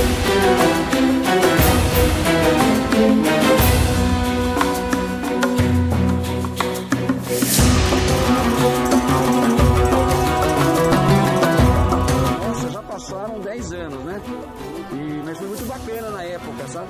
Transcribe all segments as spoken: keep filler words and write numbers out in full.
E, mas foi muito bacana na época, sabe?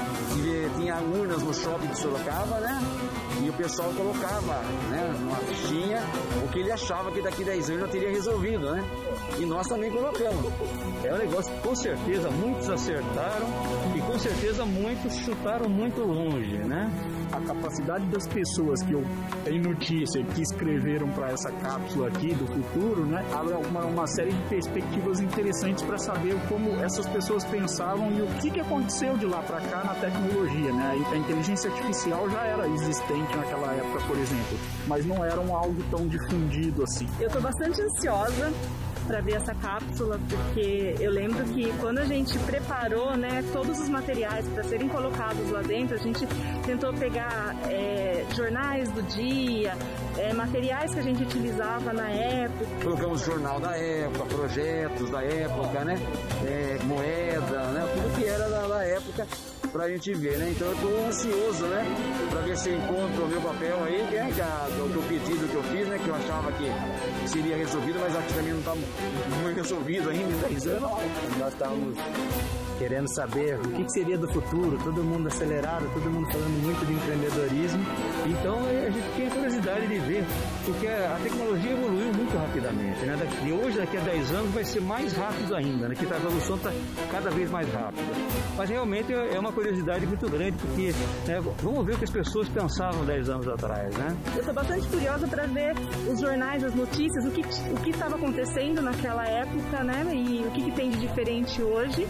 E, tinha urnas no shopping de Sorocaba, né? E o pessoal colocava, né, numa fichinha o que ele achava que daqui a dez anos já teria resolvido, né? E nós também colocamos. É um negócio que com certeza muitos acertaram e com certeza muitos chutaram muito longe, né? A capacidade das pessoas que eu tenho notícia que escreveram para essa cápsula aqui do futuro, né, abre uma, uma série de perspectivas interessantes para saber como essas pessoas pensavam e o que, que aconteceu de lá para cá na tecnologia, né? A inteligência artificial já era existente naquela época, por exemplo, mas não era um algo tão difundido assim. Eu estou bastante ansiosa para ver essa cápsula, porque eu lembro que quando a gente preparou, né, todos os materiais para serem colocados lá dentro, a gente tentou pegar é, jornais do dia, é, materiais que a gente utilizava na época. Colocamos jornal da época, projetos da época, né, é, moeda, né, tudo que era da, da época pra gente ver, né? Então eu tô ansioso, né, pra ver se eu encontro o meu papel aí, que é do, do pedido que eu fiz, né, que eu achava que seria resolvido, mas acho que também não tá muito resolvido ainda em dez anos. Nós estávamos querendo saber o que seria do futuro, todo mundo acelerado, todo mundo falando muito de empreendedorismo. Então a gente tem a curiosidade de ver, porque a tecnologia evoluiu muito rapidamente, né? E hoje, daqui a dez anos, vai ser mais rápido ainda, né? Que a evolução está cada vez mais rápida. Mas realmente é uma curiosidade muito grande, porque, né, vamos ver o que as pessoas pensavam dez anos atrás, né? Eu estou bastante curiosa para ver os jornais, as notícias, o que o que estava acontecendo naquela época, né? E o que, que tem de diferente hoje.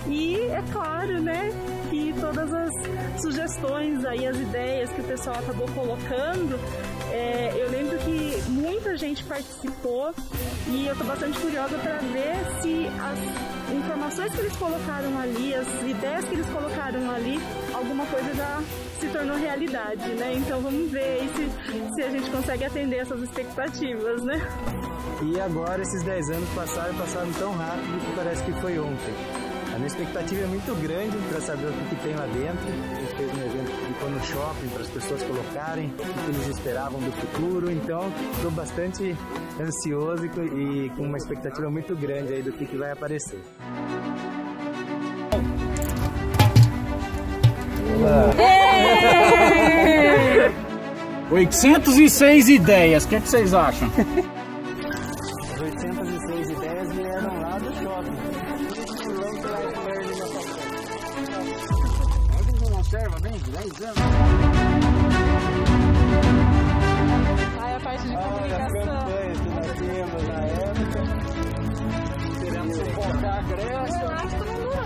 E é claro, né, que todas as sugestões aí, as ideias que o pessoal acabou colocando, é, eu lembro que muita gente participou e eu estou bastante curiosa para ver se as informações que eles colocaram ali, as ideias que eles colocaram ali, alguma coisa já se tornou realidade, né? Então vamos ver aí se, se a gente consegue atender essas expectativas, né? E agora esses dez anos passaram, passaram tão rápido que parece que foi ontem. A minha expectativa é muito grande para saber o que, que tem lá dentro. A gente fez um evento que ficou no shopping para as pessoas colocarem o que eles esperavam do futuro. Então, estou bastante ansioso e, e com uma expectativa muito grande aí do que, que vai aparecer. oitocentas e seis ideias, o que, é que vocês acham? As oitocentas e seis ideias vieram lá do shopping. Conserva bem, dez anos. Ai, a parte de comunicação. As campanhas que nós tínhamos na época. Queremos sufocar a Grécia. Acho que não durou,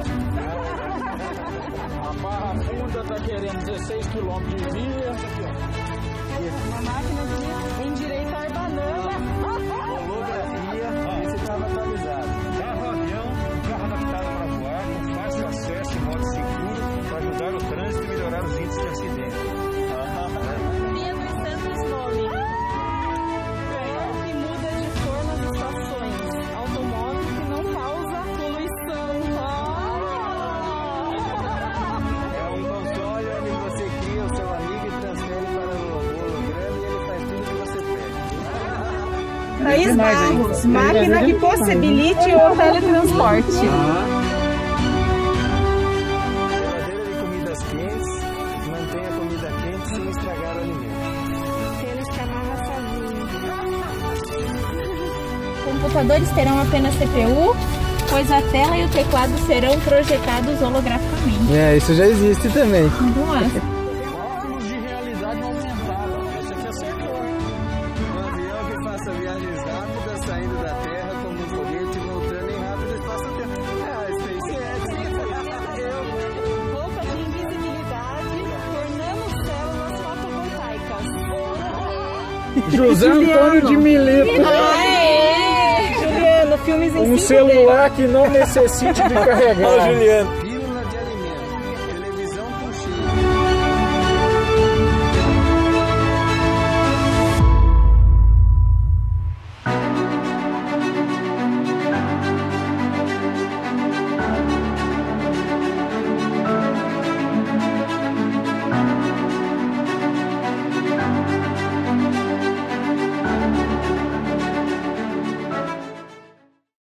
tá? A Barra Funda está querendo dezesseis quilômetros de via. Uma máquina de endireitar banana. Holografia, esse estava atualizado. Carro avião, carro adaptado para voar, com fácil acesso e modo seguro, para ajudar o trânsito e melhorar os índices de acidente. Via dos Santos Nome. Que muda de cor nas estações. Automóvel que não causa poluição. É um console onde você cria o seu amigo e transfere para o holograma e ele faz tudo que você pede. Thaís Barros, máquina que possibilite o teletransporte. Geladeira de comidas quentes, mantenha a comida quente sem estragar o alimento. Tênis que amarra sozinho. Computadores terão apenas C P U, pois a tela e o teclado serão projetados holograficamente. É, isso já existe também. Muito massa. Óculos de realidade aumentada. Esse aqui acertou. Um avião que faça viagens rápidas, saindo da Terra como um foguete, voltando em rápido espaço-tempo. Ah, SpaceX. Roupa de invisibilidade por nanocélulas fotovoltaicas. José Antônio de Mileto. Aê! Juliano, filmes em Um celular que não necessite de carregar. Juliano.